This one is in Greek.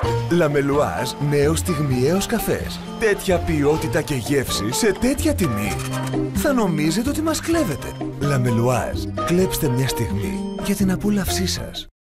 Λαμελουάζ νέος στιγμιαίος καφές. Τέτοια ποιότητα και γεύση σε τέτοια τιμή. Θα νομίζετε ότι μας κλέβετε. Λαμελουάζ. Κλέψτε μια στιγμή για την απόλαυσή σας.